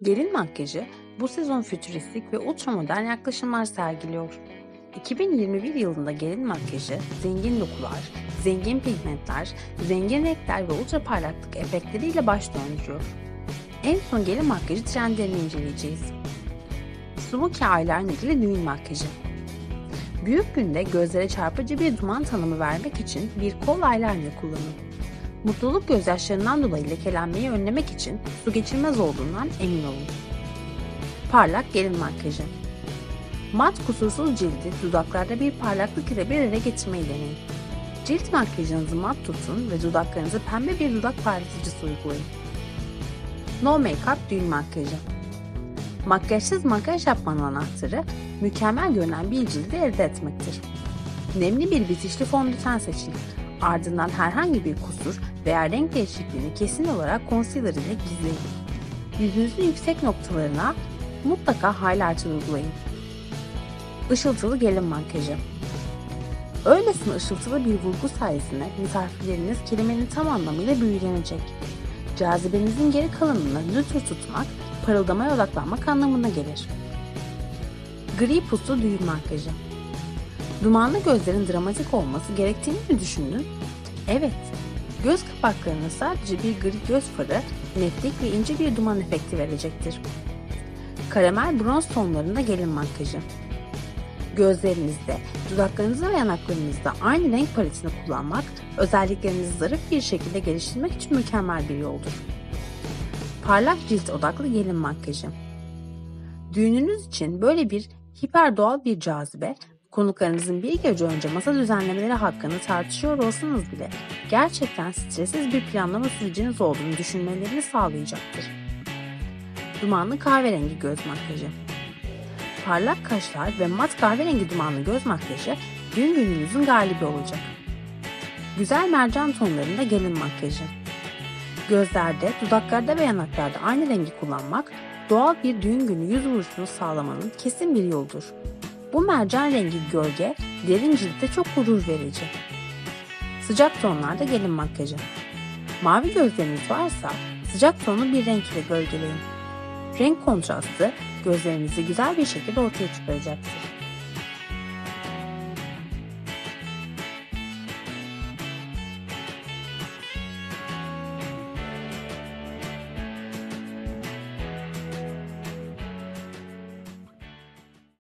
Gelin makyajı bu sezon fütüristik ve ultramodern yaklaşımlar sergiliyor. 2021 yılında gelin makyajı zengin dokular, zengin pigmentler, zengin renkler ve ultra parlaklık efektleriyle baş döndürüyor. En son gelin makyajı trendlerini inceleyeceğiz. Smokey eyeliner ile düğün makyajı. Büyük günde gözlere çarpıcı bir duman tanımı vermek için bir kol eyeliner kullanın. Mutluluk gözyaşlarından dolayı lekelenmeyi önlemek için su geçirmez olduğundan emin olun. Parlak gelin makyajı. Mat kusursuz cildi dudaklarda bir parlaklık ile bir araya getirmeyi deneyin. Cilt makyajınızı mat tutun ve dudaklarınıza pembe bir dudak parlatıcısı uygulayın. No Make-up düğün makyajı. Makyajsız makyaj yapmanın anahtarı mükemmel görünen bir cildi elde etmektir. Nemli bir bitişli fondöten seçin. Ardından herhangi bir kusur veya renk değişikliğini kesin olarak concealer ile gizleyin. Yüzünüzün yüksek noktalarına mutlaka highlighter uygulayın. Işıltılı gelin makyajı. Öylesine ışıltılı bir vurgu sayesinde misafirleriniz kelimenin tam anlamıyla büyülenecek. Cazibenizin geri kalanını nötr tutmak, parıldamaya odaklanmak anlamına gelir. Gri puslu düğün makyajı. Dumanlı gözlerin dramatik olması gerektiğini mi düşündün? Evet. Göz kapaklarına sadece bir gri göz farı, netlik ve ince bir duman efekti verecektir. Karamel bronz tonlarında gelin makyajı. Gözlerinizde, dudaklarınızda ve yanaklarınızda aynı renk paletini kullanmak, özelliklerinizi zarif bir şekilde geliştirmek için mükemmel bir yoldur. Parlak cilt odaklı gelin makyajı. Düğününüz için böyle bir hiper doğal bir cazibe, konuklarınızın bir gece önce masa düzenlemeleri hakkında tartışıyor olsanız bile gerçekten stressiz bir planlama süreciniz olduğunu düşünmelerini sağlayacaktır. Dumanlı kahverengi göz makyajı. Parlak kaşlar ve mat kahverengi dumanlı göz makyajı düğün gününüzün galibi olacak. Güzel mercan tonlarında gelin makyajı. Gözlerde, dudaklarda ve yanaklarda aynı rengi kullanmak, doğal bir düğün günü yüz vuruşunu sağlamanın kesin bir yoldur. Bu mercan rengi gölge, derin ciltte çok huzur verici. Sıcak tonlarda gelin makyajı. Mavi gözleriniz varsa sıcak tonlu bir renk ile gölgeleyin. Renk kontrastı gözlerinizi güzel bir şekilde ortaya çıkaracaktır.